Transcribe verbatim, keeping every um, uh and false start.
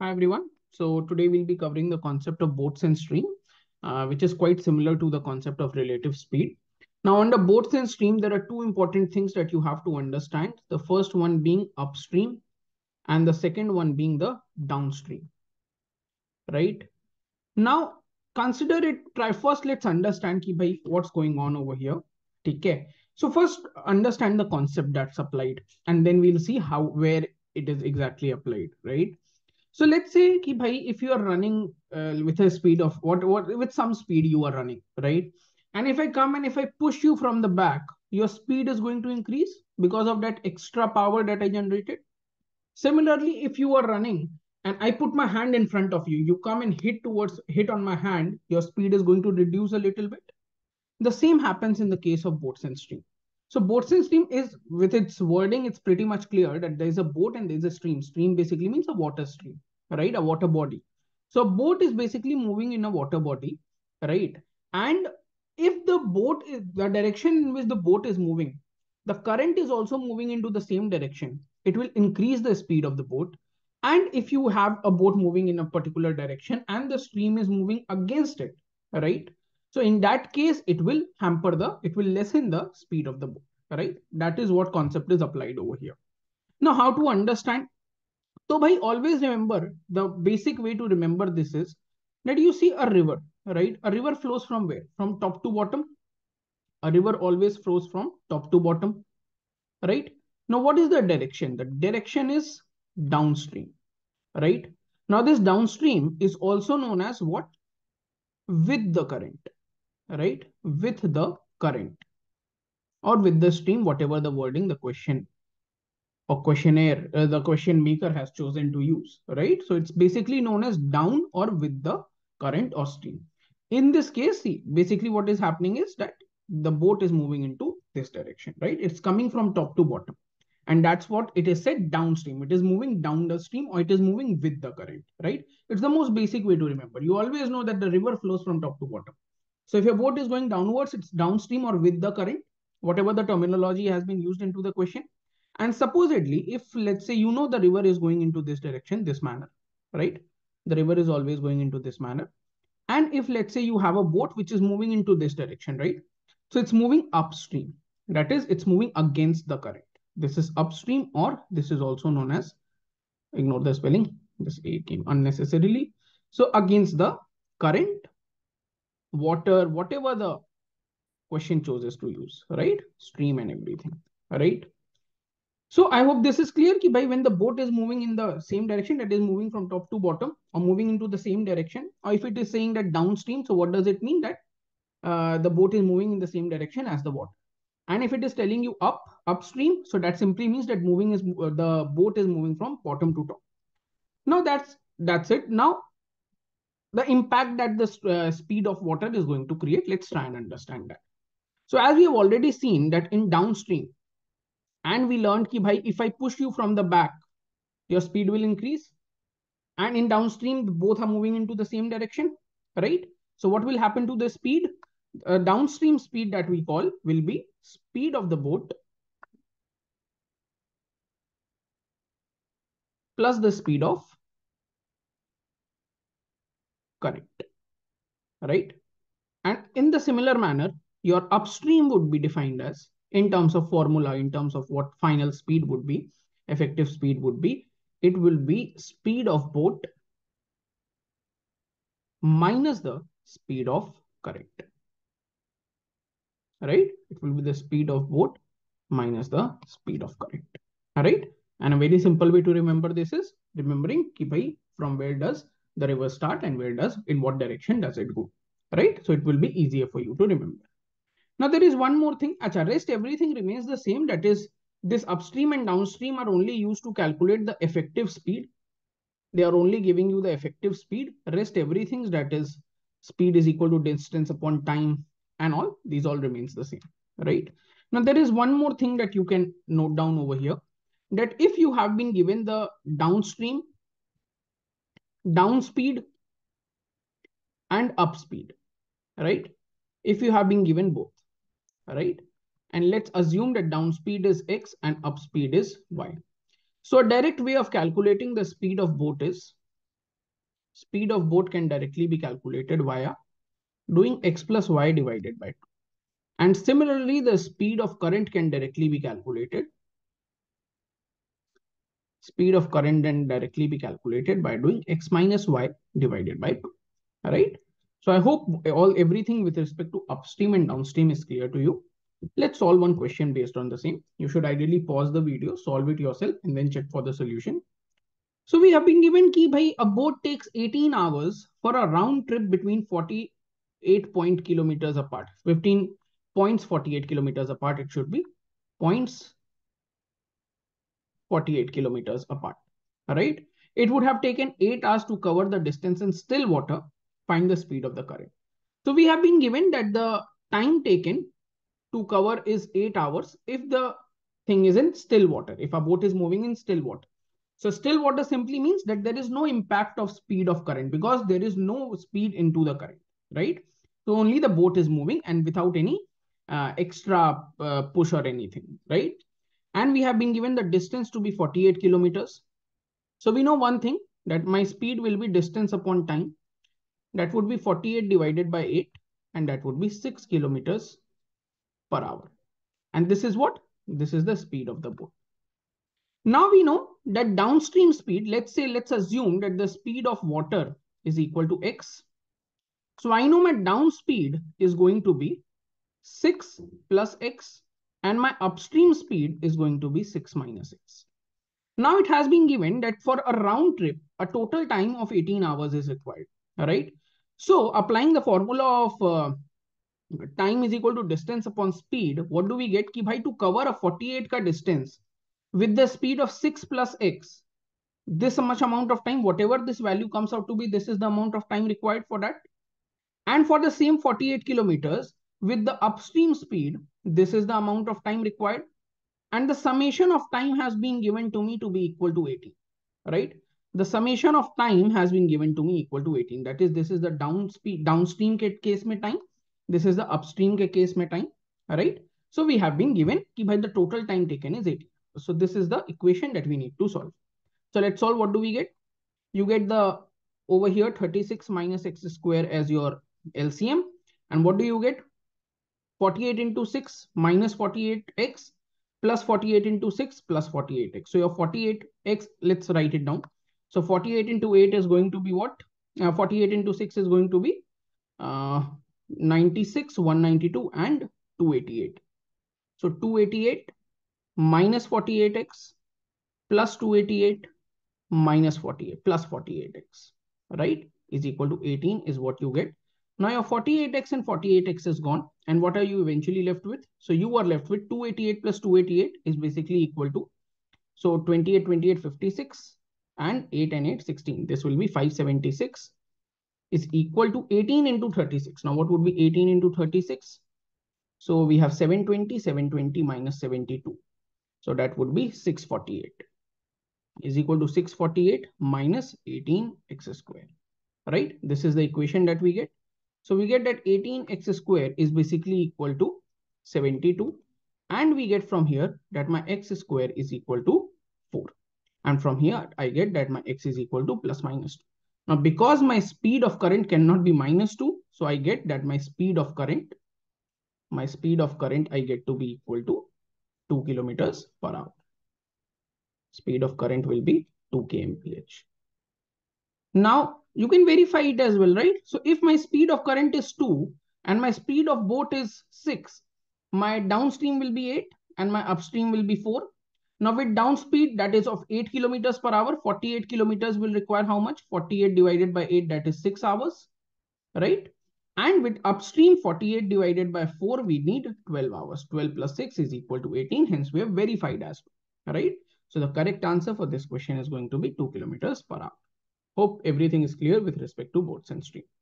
Hi everyone. So today we'll be covering the concept of boats and stream, uh, which is quite similar to the concept of relative speed. Now under boats and stream, there are two important things that you have to understand. The first one being upstream and the second one being the downstream, right? Now consider it, try first, let's understand ki bhai, what's going on over here. Okay. So first understand the concept that's applied and then we'll see how, where it is exactly applied, right? So let's say ki bhai, if you are running uh, with a speed of what, what with some speed you are running, right? And if I come and if I push you from the back, your speed is going to increase because of that extra power that I generated. Similarly, if you are running and I put my hand in front of you, you come and hit towards hit on my hand, your speed is going to reduce a little bit. The same happens in the case of boats and stream. So boats and stream is, with its wording, it's pretty much clear that there is a boat and there is a stream. Stream basically means a water stream, right? A water body. So a boat is basically moving in a water body, right? And if the boat is the direction in which the boat is moving, the current is also moving into the same direction. It will increase the speed of the boat. And if you have a boat moving in a particular direction and the stream is moving against it, right? So in that case, it will hamper the, it will lessen the speed of the boat, right? That is what concept is applied over here. Now, how to understand? So, bhai, always remember, the basic way to remember this is that you see a river, right? A river flows from where? From top to bottom. A river always flows from top to bottom, right? Now, what is the direction? The direction is downstream, right? Now, this downstream is also known as what? With the current, right? With the current or with the stream, whatever the wording the question or questionnaire, uh, the question maker has chosen to use, right? So it's basically known as down or with the current or stream. In this case, see, basically what is happening is that the boat is moving into this direction, right? It's coming from top to bottom. And that's what it is said downstream. It is moving down the stream or it is moving with the current, right? It's the most basic way to remember. You always know that the river flows from top to bottom. So if your boat is going downwards, it's downstream or with the current, whatever the terminology has been used into the question. And supposedly, if let's say you know the river is going into this direction, this manner, right? The river is always going into this manner. And if let's say you have a boat which is moving into this direction, right? So it's moving upstream. That is, it's moving against the current. This is upstream, or this is also known as, ignore the spelling, this A came unnecessarily. So against the current, water, whatever the question chooses to use, right? Stream and everything, right? So I hope this is clear ki bhai, when the boat is moving in the same direction, that is moving from top to bottom or moving into the same direction, or if it is saying that downstream, so what does it mean? That uh, the boat is moving in the same direction as the water. And if it is telling you up, upstream, so that simply means that moving is uh, the boat is moving from bottom to top. Now that's that's it. Now the impact that the uh, speed of water is going to create, let's try and understand that. So as we have already seen that in downstream, and we learned ki bhai, if I push you from the back, your speed will increase. And in downstream, both are moving into the same direction, right? So what will happen to the speed? Uh, downstream speed that we call will be speed of the boat plus the speed of current, right? And in the similar manner, your upstream would be defined as, in terms of formula, in terms of what final speed would be, effective speed would be, it will be speed of boat minus the speed of current, right? It will be the speed of boat minus the speed of current, all right? And a very simple way to remember this is remembering ki bhai, from where does the river start and where does, in what direction does it go, right? So it will be easier for you to remember. Now there is one more thing. Achha, rest everything remains the same. That is, this upstream and downstream are only used to calculate the effective speed. They are only giving you the effective speed. Rest everything, that is, speed is equal to distance upon time and all. These all remains the same, right? Now there is one more thing that you can note down over here. That if you have been given the downstream, down speed and up speed, right? If you have been given both, right? And let's assume that down speed is X and up speed is Y. So a direct way of calculating the speed of boat is speed of boat can directly be calculated via doing x plus y divided by two. And similarly, the speed of current can directly be calculated. Speed of current can directly be calculated by doing x minus y divided by two. All right. So I hope all everything with respect to upstream and downstream is clear to you. Let's solve one question based on the same. You should ideally pause the video, solve it yourself, and then check for the solution. So we have been given ki bhai, a boat takes eighteen hours for a round trip between forty-eight point kilometers apart. fifteen points forty-eight kilometers apart. It should be points forty-eight kilometers apart. All right. It would have taken eight hours to cover the distance in still water. Find the speed of the current. So we have been given that the time taken to cover is eight hours if the thing is in still water, if a boat is moving in still water. So still water simply means that there is no impact of speed of current because there is no speed into the current, right? So only the boat is moving and without any uh, extra uh, push or anything, right? And we have been given the distance to be forty-eight kilometers. So we know one thing, that my speed will be distance upon time. That would be forty-eight divided by eight, and that would be six kilometers per hour. And this is what? This is the speed of the boat. Now we know that downstream speed, let's say, let's assume that the speed of water is equal to x. So I know my down speed is going to be six plus x, and my upstream speed is going to be six minus x. Now it has been given that for a round trip, a total time of eighteen hours is required. All right. So applying the formula of uh, time is equal to distance upon speed, what do we get? Ki bhai, to cover a forty-eight ka distance with the speed of six plus x, this much amount of time, whatever this value comes out to be, this is the amount of time required for that. And for the same forty-eight kilometers with the upstream speed, this is the amount of time required. And the summation of time has been given to me to be equal to eighteen, right? The summation of time has been given to me equal to eighteen. That is, this is the down speed, downstream case mein time. This is the upstream case mein time, all right? So we have been given ki bhai, the total time taken is eighteen. So this is the equation that we need to solve. So let's solve. What do we get? You get the over here thirty-six minus x square as your L C M. And what do you get? forty-eight into six minus forty-eight x plus forty-eight into six plus forty-eight x. So your forty-eight x, let's write it down. So forty-eight into eight is going to be what? Uh, forty-eight into six is going to be uh, ninety-six, one ninety-two and two eighty-eight. So two eighty-eight minus forty-eight x plus two eighty-eight minus forty-eight plus forty-eight x, right, is equal to eighteen is what you get. Now your forty-eight x and forty-eight x is gone. And what are you eventually left with? So you are left with two eighty-eight plus two eighty-eight is basically equal to, so twenty-eight, twenty-eight, fifty-six and eight and eight, sixteen. This will be five seventy-six is equal to eighteen into thirty-six. Now what would be eighteen into thirty-six? So we have seven twenty, seven twenty minus seventy-two. So that would be six forty-eight is equal to six forty-eight minus eighteen x square, right? This is the equation that we get. So we get that eighteen x square is basically equal to seventy-two. And we get from here that my x square is equal to four. And from here, I get that my x is equal to plus minus two. Now, because my speed of current cannot be minus two, so I get that my speed of current, my speed of current, I get to be equal to two kilometers per hour. Speed of current will be two kilometers per hour. Now, you can verify it as well, right? So if my speed of current is two and my speed of boat is six, my downstream will be eight and my upstream will be four. Now with down speed, that is of eight kilometers per hour, forty-eight kilometers will require how much? forty-eight divided by eight, that is six hours, right? And with upstream, forty-eight divided by four, we need twelve hours. twelve plus six is equal to eighteen. Hence, we have verified as well, right? So the correct answer for this question is going to be two kilometers per hour. Hope everything is clear with respect to boats and stream.